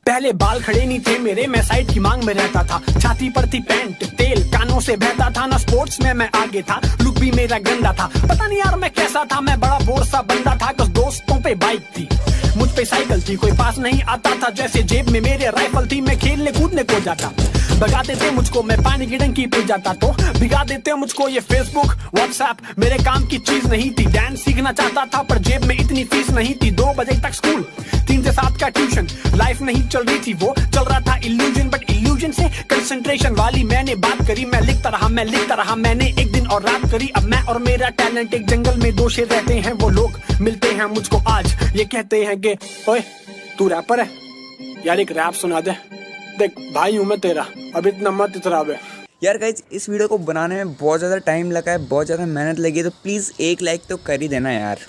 पहले बाल खड़े नहीं थे मेरे, मैं साइड की मांग में रहता था। छाती पर थी पैंट, तेल कानों से बहता था ना। स्पोर्ट्स में मैं आगे था, लुक भी मेरा गंदा था। पता नहीं यार मैं कैसा था, मैं बड़ा बोर सा बंदा था। कुछ दोस्तों पे बाइक थी, मुझ पे साइकिल थी, कोई पास नहीं आता था। जैसे जेब में मेरे राइफल थी, मैं खेलने कूदने को जाता। भगाते थे मुझको, मैं पानी की टंकी पे जाता तो भिगा देते मुझको। ये फेसबुक व्हाट्सएप मेरे काम की चीज नहीं थी। डांस सीखना चाहता था पर जेब में इतनी फीस नहीं थी। 2 बजे तक स्कूल, 3 से 7 का ट्यूशन। लाइफ नहीं चल रही थी, वो चल रहा था इल्यूजन। बट इल्यूजन से कंसंट्रेशन वाली मैंने बात करी। मैं लिखता रहा, मैंने एक दिन और रात करी। अब मैं और मेरा टैलेंट एक जंगल में 2 शेर रहते हैं। वो लोग मिलते हैं मुझको आज, ये कहते हैं कि ओए तू रैपर है यार, एक रैप सुना दे। देख भाई हूं मैं तेरा, अब इतना मत इतरा बे। यार गाइज, इस वीडियो को बनाने में बहुत ज़्यादा टाइम लगा है, बहुत ज़्यादा मेहनत लगी है, तो प्लीज़ एक लाइक तो कर ही देना यार।